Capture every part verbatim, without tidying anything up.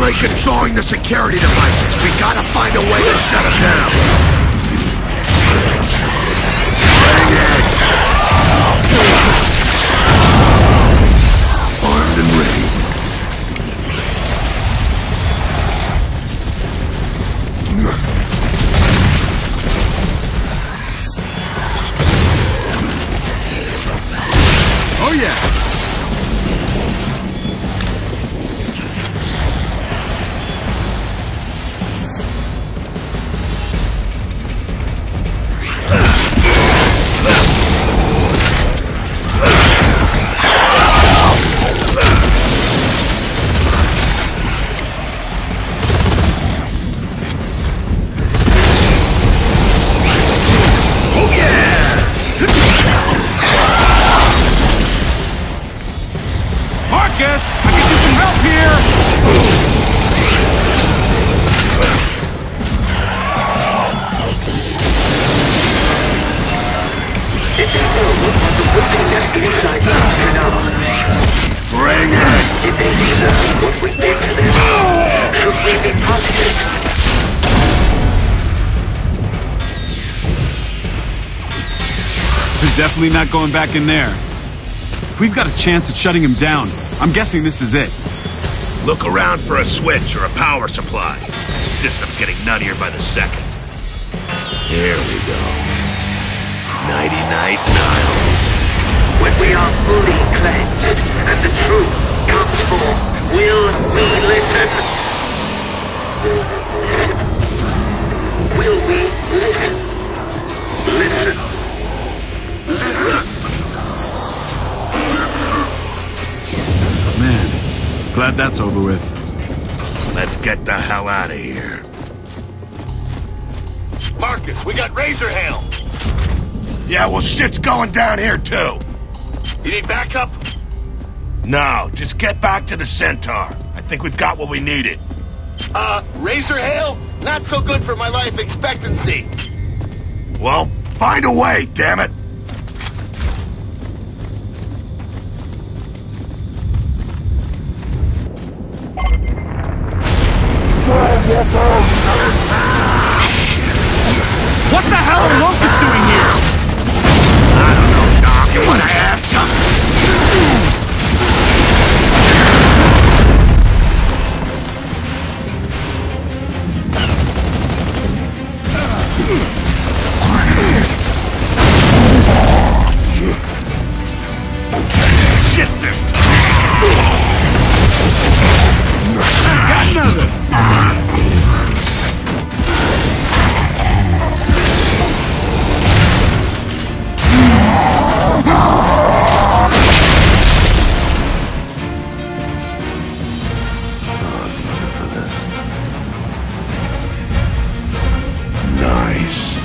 currently controlling the security devices. We gotta find a way to shut them down. Bring it! Armed and ready. Oh yeah! Definitely not going back in there. If we've got a chance at shutting him down, I'm guessing this is it. Look around for a switch or a power supply. The system's getting nuttier by the second. Here we go. Nighty-night, Niles. When we are fully cleansed and the truth comes forth, will we listen? Will we listen? Listen. Man, glad that's over with. Let's get the hell out of here. Marcus, we got razor hail. Yeah, well, shit's going down here, too. You need backup? No, just get back to the Centaur. I think we've got what we needed. Uh, razor hail? Not so good for my life expectancy. Well, find a way, damn it. What the hell are Locust doing here? I don't know, Doc. You wanna ask him? Shit, they're Got another! Nice.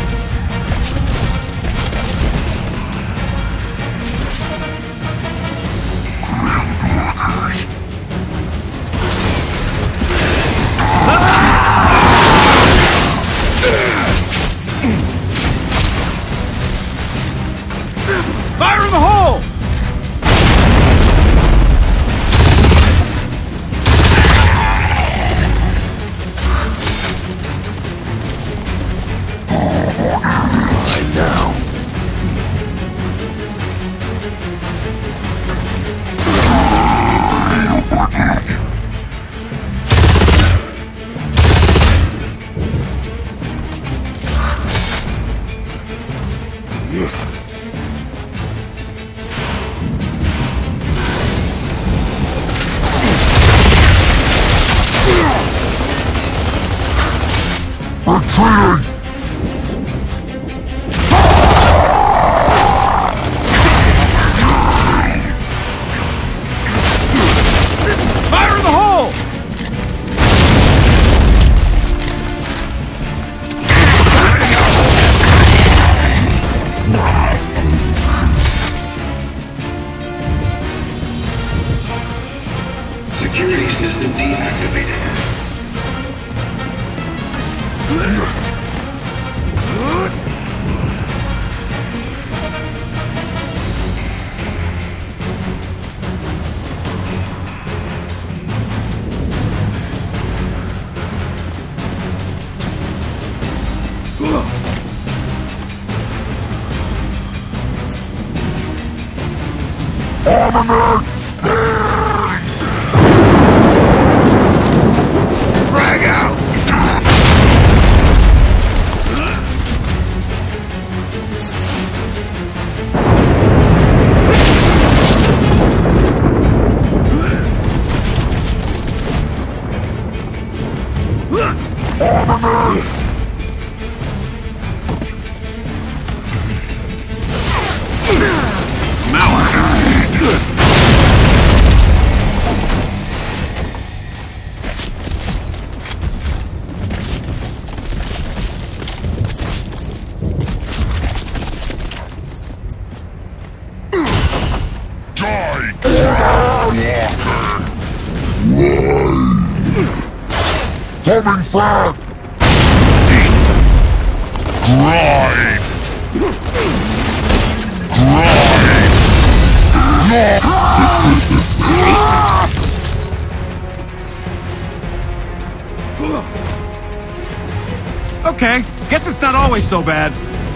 Fire in the hole! Right now. Fire in the hole! Security system deactivated. Frag out! Coming back! Grind! Grind! Okay, guess it's not always so bad.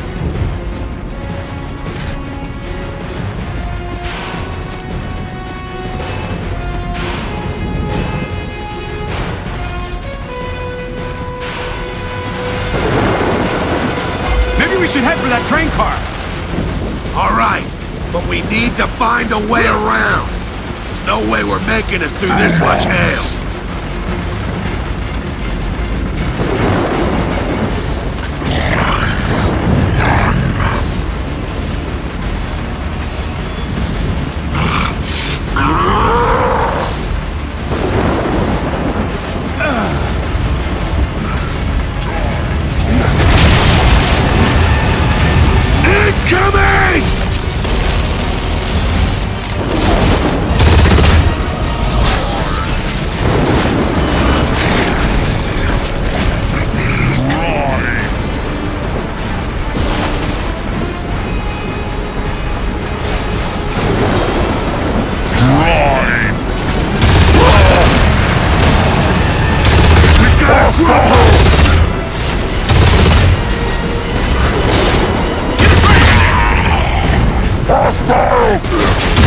We should head for that train car. All right, but we need to find a way around. There's no way we're making it through this much hail. Incoming! Hostile!